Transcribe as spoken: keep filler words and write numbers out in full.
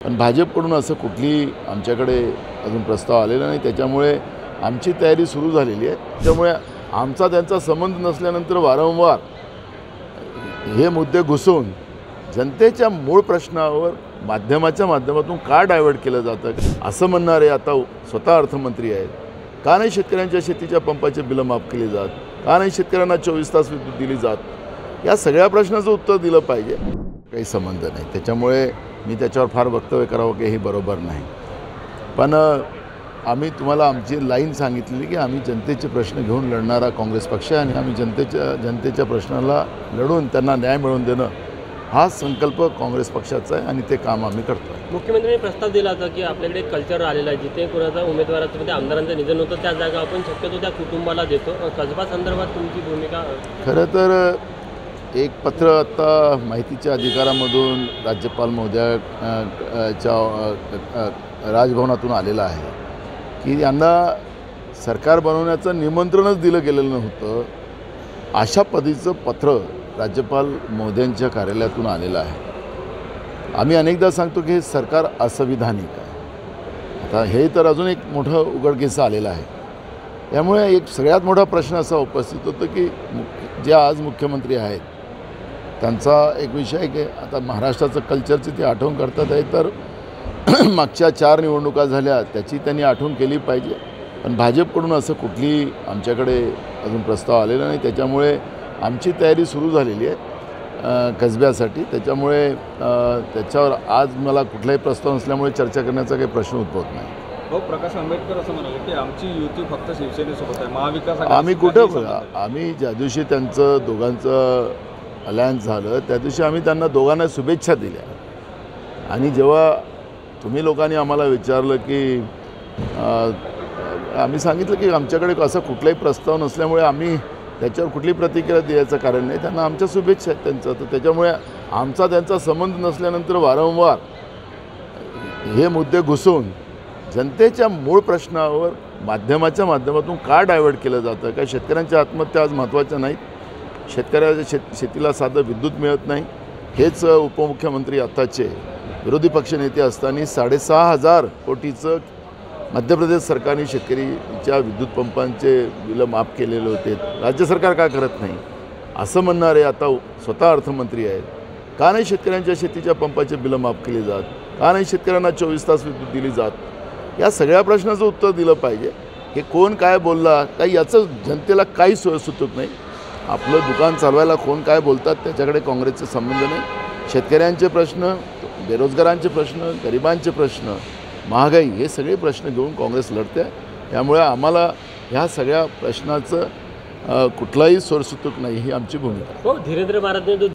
पण भाजपकडून असं कुठली आमच्याकडे अजून प्रस्ताव आलेला नाही। त्याच्यामुळे आमची तयारी सुरू झालेली आहे। त्यामुळे आमचा त्यांचा संबंध नसल्यानंतर वारंवार हे मुद्दे घुसवून जनतेच्या मूळ प्रश्नावर माध्यमाच्या माध्यमातून का डायव्हर्ट केलं जातं असं म्हणणारे आता स्वतः अर्थमंत्री आहेत। का नाही शेतकऱ्यांच्या शेतीच्या पंपाचे बिलं माफ केली जात, का नाही शेतकऱ्यांना चोवीस तास विद्युत दिली जात, या सगळ्या प्रश्नाचं उत्तर दिलं पाहिजे। काही संबंध नाही, त्याच्यामुळे मी त्याच्यावर फार वक्तव्य करावं की हे बरोबर नाही। पण आम्ही तुम्हाला आमची लाईन सांगितलेली की आम्ही जनतेचे प्रश्न घेऊन लढणारा काँग्रेस पक्ष आहे आणि आम्ही जनतेच्या जनतेच्या प्रश्नाला लढून त्यांना न्याय मिळवून देणं हा संकल्प काँग्रेस पक्षाचा आहे आणि ते काम आम्ही करतो आहे। मुख्यमंत्र्यांनी प्रस्ताव दिला होता की आपल्याकडे एक कल्चर आलेला आहे, जिथे कोणाचा उमेदवाराचं म्हणजे आमदारांचं निधन होतं त्या जागा आपण शक्यतो त्या कुटुंबाला देतो। कसबा संदर्भात तुमची भूमिका? खरं तर एक पत्र आत्ता माहितीच्या अधिकारामधून राज्यपाल महोदयाच्या राजभवनातून आलेलं आहे की यांना सरकार बनवण्याचं निमंत्रणच दिलं गेलेलं नव्हतं, अशा पद्धतीचं पत्र राज्यपाल महोदयांच्या कार्यालयातून आलेलं आहे। आम्ही अनेकदा सांगतो की हे सरकार असंविधानिक आहे। आता हे तर अजून एक मोठं उघडकीस आलेलं आहे। त्यामुळे एक सगळ्यात मोठा प्रश्न असा उपस्थित होतो की जे आज मुख्यमंत्री आहेत त्यांचा एक विषय आहे की आता महाराष्ट्राचं कल्चरची ती आठवण करतात आहे, तर मागच्या चार निवडणुका झाल्या त्याची त्यांनी आठवण केली पाहिजे। पण भाजपकडून असं कुठली आमच्याकडे अजून प्रस्ताव आलेला नाही। त्याच्यामुळे आमची तयारी सुरू झालेली आहे कसब्यासाठी। त्याच्यामुळे त्याच्यावर आज मला कुठलाही प्रस्ताव नसल्यामुळे चर्चा करण्याचा काही प्रश्न उद्भवत नाही। हो, प्रकाश आंबेडकर असं म्हणाले की आमची युती फक्त शिवसेनेसोबत आहे, महाविकास आम्ही कुठं बघा, आम्ही ज्या दिवशी त्यांचं दोघांचं अलायन्स झालं त्या दिवशी आम्ही त्यांना दोघांना शुभेच्छा दिल्या आणि जेव्हा तुम्ही लोकांनी आम्हाला विचारलं की आम्ही सांगितलं की आमच्याकडे असा कुठलाही प्रस्ताव नसल्यामुळे आम्ही त्याच्यावर कुठली प्रतिक्रिया द्यायचं कारण नाही, त्यांना आमच्या शुभेच्छा आहेत त्यांचं। तर त्याच्यामुळे आमचा त्यांचा संबंध नसल्यानंतर वारंवार हे मुद्दे घुसवून जनतेच्या मूळ प्रश्नावर माध्यमाच्या माध्यमातून का डायव्हर्ट केलं जातं। काय शेतकऱ्यांच्या आत्महत्या आज महत्त्वाच्या नाहीत, शेतकऱ्याच्या शेत शेतीला साधं विद्युत मिळत नाही, हेच उपमुख्यमंत्री आत्ताचे विरोधी पक्षनेते असताना साडेसहा हजार कोटीचं मध्य प्रदेश सरकारने शेतकरीच्या विद्युत पंपांचे बिलं माफ केलेले होते, राज्य सरकार का करत नाही असं म्हणणारे आता स्वतः अर्थमंत्री आहेत। का नाही शेतकऱ्यांच्या शेतीच्या पंपाचे बिलं माफ केली जात, का नाही शेतकऱ्यांना चोवीस तास विद्युत दिली जात, या सगळ्या प्रश्नाचं उत्तर दिलं पाहिजे। हे कोण काय बोलला काही याचं जनतेला काही सोय सुचत नाही। आपलं दुकान चालवायला कोण काय बोलतात त्याच्याकडे काँग्रेसचे संबंध नाही। शेतकऱ्यांचे प्रश्न, बेरोजगारांचे प्रश्न, गरिबांचे प्रश्न, महागाई हे सगळे प्रश्न घेऊन काँग्रेस लढते। त्यामुळे आम्हाला ह्या सगळ्या प्रश्नाचं कुठलाही सोडसुतूक नाही ही आमची भूमिका आहे। हो, धीरेंद्र महाराजांनी जो